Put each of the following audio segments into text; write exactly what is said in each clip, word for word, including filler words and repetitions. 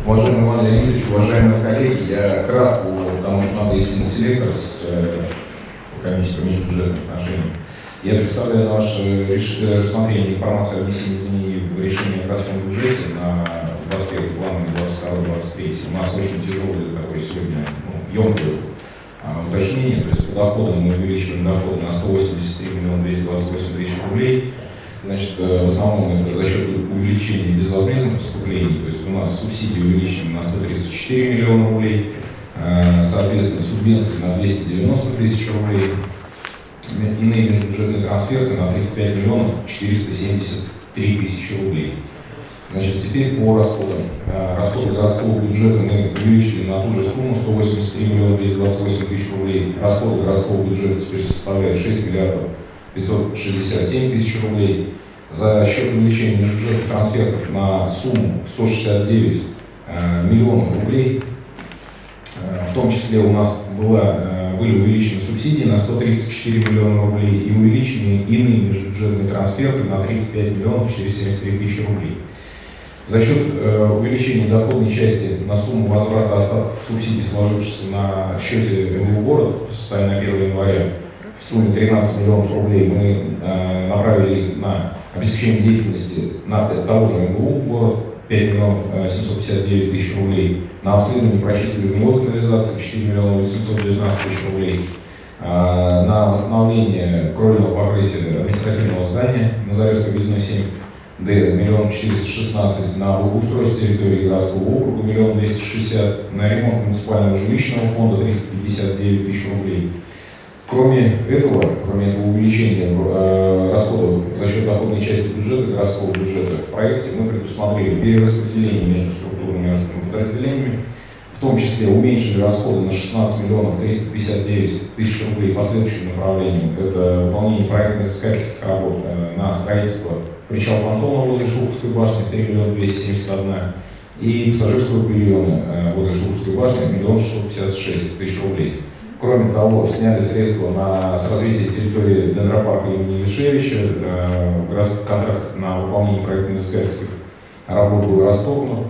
Уважаемый Иван Леонидович, уважаемые коллеги, я кратко, потому что надо идти на селектор с комиссией по межбюджетным отношениям. Я представляю на ваше рассмотрение информацию о внесении изменений в решение о городском бюджете на двадцать первый план двадцать второй двадцать третий. У нас очень тяжелое такое сегодня, ну, емкое а, уточнение, то есть по доходам мы увеличиваем доходы на сто восемьдесят три миллиона двести двадцать восемь тысяч рублей. Значит, в основном это за счет увеличения безвозмездных поступлений, то есть у нас субсидии увеличены на сто тридцать четыре миллиона рублей, соответственно, субвенции на двести девяносто тысяч рублей, иные межбюджетные трансферты на тридцать пять миллионов четыреста семьдесят три тысячи рублей. Значит, теперь по расходам. Расходы городского бюджета мы увеличили на ту же сумму сто восемьдесят три миллиона двести двадцать восемь тысяч рублей. Расходы городского бюджета теперь составляют шесть миллиардов пятьсот шестьдесят семь тысяч рублей. За счет увеличения межбюджетных трансфертов на сумму сто шестьдесят девять э, миллионов рублей, э, в том числе у нас было, э, были увеличены субсидии на сто тридцать четыре миллиона рублей и увеличены иные межбюджетные трансферты на тридцать пять миллионов четыреста семьдесят три тысячи рублей. За счет э, увеличения доходной части на сумму возврата остатков субсидий, сложившихся на счете МВУ города по состоянию на первое января, в сумме тринадцать миллионов рублей мы э, направили их на обеспечение деятельности на того же МВУ город, пять миллионов семьсот пятьдесят девять тысяч рублей, на обследование прочистки огневой канализации четыре миллиона восемьсот девятнадцать тысяч рублей, э, на восстановление кровельного покрытия административного здания на Заревской объездной семь Д миллион четыреста шестнадцать, на благоустройство территории городского округа миллион двести шестьдесят, на ремонт муниципального жилищного фонда триста пятьдесят девять тысяч рублей. Кроме этого, кроме этого увеличения э, расходов за счет доходной части бюджета, городского бюджета, в проекте мы предусмотрели перераспределение между структурными подразделениями, в том числе уменьшили расходы на шестнадцать миллионов триста пятьдесят девять тысяч рублей по следующим направлениям. Это выполнение проектно-изыскательских работ э, на строительство причал понтона возле Шуховской башни три миллиона двести семьдесят один и пассажирского павильона э, возле Шуховской башни один миллион шестьсот пятьдесят шесть тысяч рублей. Кроме того, сняли средства на с развития территории дендропарка имени Лишевича, э, городской контракт на выполнение проектно-изыскательских работ был расторгнут.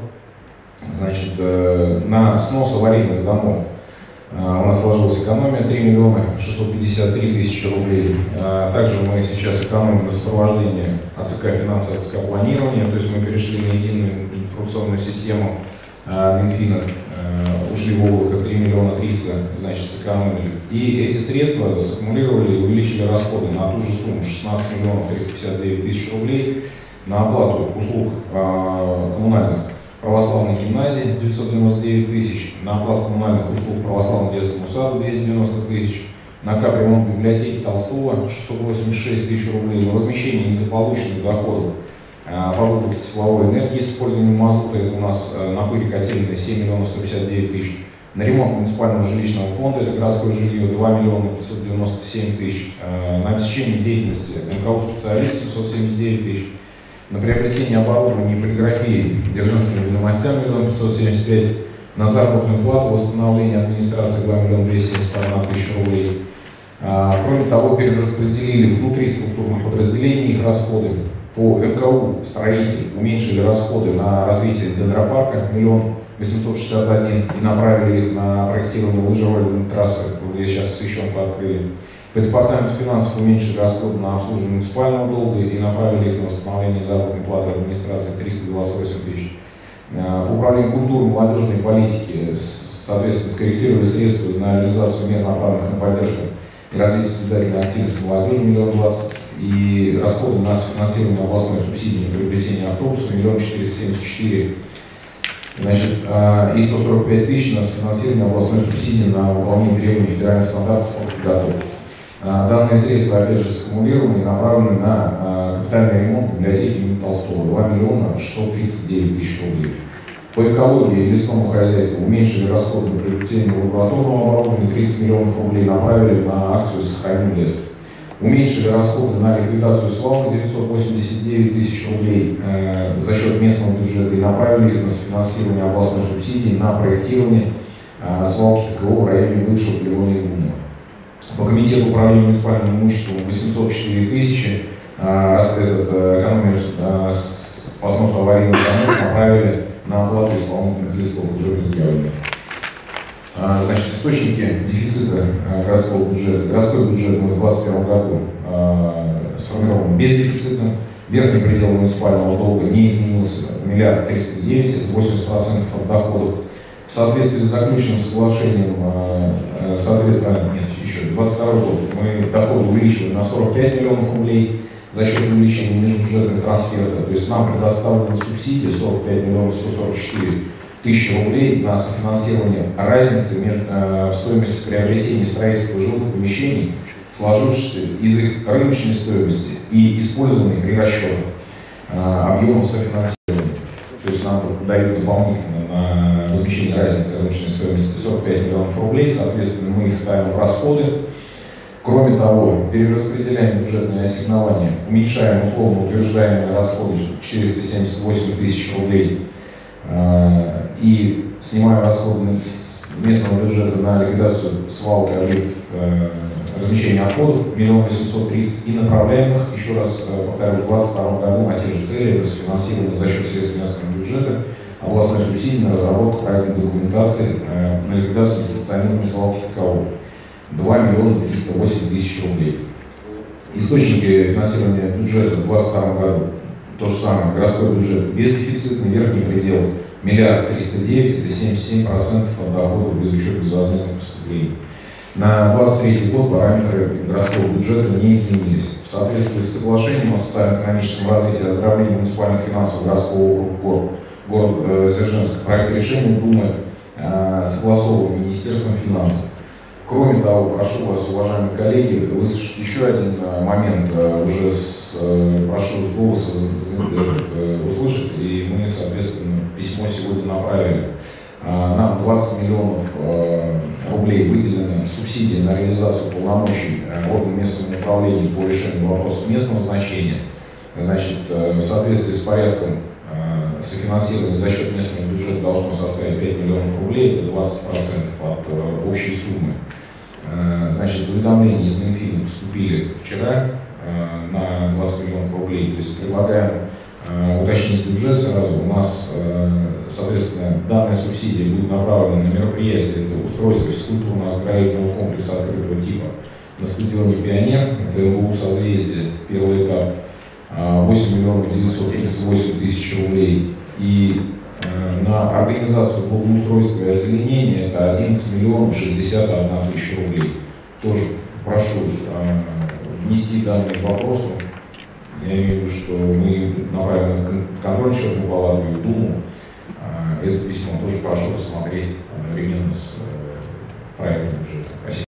Значит, э, на снос аварийных домов э, у нас сложилась экономия три миллиона шестьсот пятьдесят три тысячи рублей. Э, также мы сейчас экономим на сопровождении АЦК финансов, АЦК планирования, то есть мы перешли на единую информационную систему э, Минфина. Ушли в облако три миллиона триста, значит, сэкономили. И эти средства саккумулировали и увеличили расходы на ту же сумму шестнадцать миллионов триста пятьдесят девять тысяч рублей на оплату услуг э, коммунальных православной гимназии девятьсот девяносто девять тысяч, на оплату коммунальных услуг православного детскому саду двести девяносто тысяч, на капремонт библиотеки Толстого шестьсот восемьдесят шесть тысяч рублей, на возмещение недополученных доходов по выплате тепловой энергии с использованием мазута, это у нас на пыли котельной семь миллионов сто пятьдесят девять тысяч, на ремонт муниципального жилищного фонда, это городское жилье два миллиона пятьсот девяносто семь тысяч, на обеспечение деятельности МКУ специалист семьсот семьдесят девять тысяч, на приобретение оборудования и полиграфии Дзержинскими ведомостями миллион пятьсот семьдесят пять, на заработную плату восстановление администрации два миллиона двести семьдесят одна тысяча рублей. Кроме того, перераспределили внутри структурных подразделений их расходы. По МКУ строитель уменьшили расходы на развитие дендропарка миллион восемьсот шестьдесят один и направили их на проектирование лыжероллерной трассы, где сейчас освещенку открыли. По департаменту финансов уменьшили расходы на обслуживание муниципального долга и направили их на восстановление заработной платы администрации триста двадцать восемь тысяч. По управлению культуры и молодежной политики, соответственно, скорректировали средства на реализацию мер, направленных на поддержку и развитие созидательной активности молодежи миллион двадцать, и расходы на финансирование областной субсидии на приобретение автобуса миллион четыреста семьдесят четыре. Значит, и сто сорок пять тысяч на финансирование областной субсидии на выполнение требований федеральных стандартов спортподготовки. Данные средства, опять же, саккумулированы и направлены на капитальный ремонт библиотеки имени Толстого два миллиона шестьсот тридцать девять тысяч рублей. По экологии и лесному хозяйству уменьшили расходы на приобретение лабораторного оборудования тридцать миллионов рублей, направили на акцию «Сохраним лес». Уменьшили расходы на ликвидацию свалки девятьсот восемьдесят девять тысяч рублей э, за счет местного бюджета и направили их на финансирование областной субсидии на проектирование э, свалки ККО в районе бывшего полигона Игумного. По комитету управления муниципальным имуществом восемьсот четыре тысячи, э, раз этот, э, экономию э, по сносу аварийных домов направили на оплату исполнительных листов уже предъявлены. Значит, источники дефицита городского бюджета. Городской бюджет мы в две тысячи двадцать первом году сформирован бездефицитным. Верхний предел муниципального долга не изменился, миллиард триста девять, это восемьдесят процентов от доходов. В соответствии с заключенным соглашением, соответственно, нет, еще двадцать второй год, мы доходы увеличили на сорок пять миллионов рублей за счет увеличения межбюджетных трансфертов. То есть нам предоставлены субсидии сорок пять миллионов сто сорок четыре тысячи рублей на софинансирование разницы между, э, в стоимости приобретения и строительства жилых помещений, сложившихся из их рыночной стоимости и использованной при расчетах э, объемов софинансирования. То есть нам дают дополнительно на возмещение разницы рыночной стоимости сорок пять миллионов рублей, соответственно, мы их ставим в расходы. Кроме того, перераспределяем бюджетные ассигнования, уменьшаем условно утверждаемые расходы четыреста семьдесят восемь тысяч рублей э, и снимаем расходы с местного бюджета на ликвидацию свалки объектов э, размещения отходов миллион восемьсот тридцать и направляем их, еще раз э, повторю, в две тысячи двадцать втором году на те же цели, это финансирование за счет средств местного бюджета, областной субсидии на разработку проектной документации э, на ликвидацию несанкционированной свалки таковой. два миллиона триста восемь тысяч рублей. Источники финансирования бюджета в две тысячи двадцать втором году. То же самое. Городской бюджет бездефицитный, верхний предел миллиард триста девять, это семьдесят семь процентов от дохода без учета безвозмездных поступлений. На двадцать третий год параметры городского бюджета не изменились. В соответствии с соглашением о социально-экономическом развитии и оздоровлении муниципальных финансов городского округа город Дзержинск проект решения Думы э, согласован Министерством финансов. Кроме того, прошу вас, уважаемые коллеги, выслушать еще один момент, уже с, прошу с голоса услышать, и мы, соответственно, письмо сегодня направили. Нам двадцать миллионов рублей выделено субсидии на реализацию полномочий органов местного управления по решению вопросов местного значения. Значит, в соответствии с порядком софинансирования за счет местного бюджета должно составить пять миллионов рублей, это двадцать процентов от общей суммы. Значит, уведомления из Минфина поступили вчера на двадцать миллионов рублей. То есть предлагаем уточнить бюджет сразу. У нас, соответственно, данная субсидия будет направлена на мероприятие, это устройство физкультурно-оздоровительного комплекса открытого типа на стадионе «Пионер», это МГУ «Созвездие», первый этап, восемь миллионов девятьсот тридцать восемь тысяч рублей. И на организацию благоустройства и озеленения это одиннадцать миллионов шестьдесят одна тысяча рублей. Тоже прошу внести данный вопрос. Я имею в виду, что мы направим в контрольно-счетную палату и в Думу. Это письмо тоже прошу рассмотреть одновременно с проектом бюджета. Спасибо.